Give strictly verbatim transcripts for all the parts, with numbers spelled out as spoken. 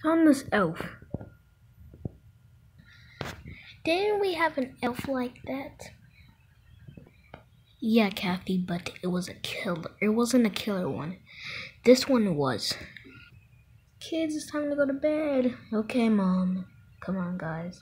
Found this elf. Didn't we have an elf like that? Yeah, Kathy, but it was a killer. It wasn't a killer one. This one was. Kids, it's time to go to bed. Okay, Mom. Come on, guys.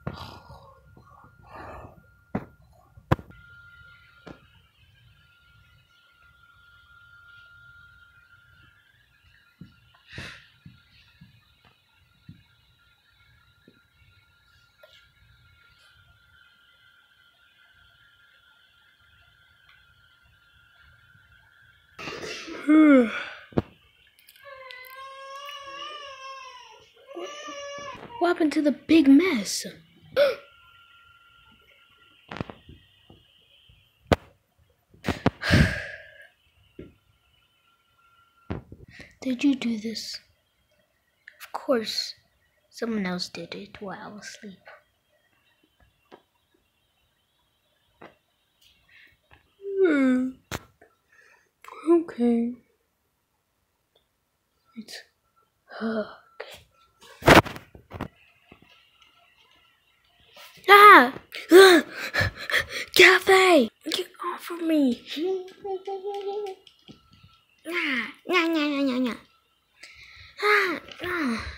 What happened to the big mess? Did you do this? Of course, someone else did it while I was asleep. Hmm. Okay. It's okay. Ah! Ah! Cafe! Get off of me! Nah, nah, nah, nah, nah, nah. Ah, ah.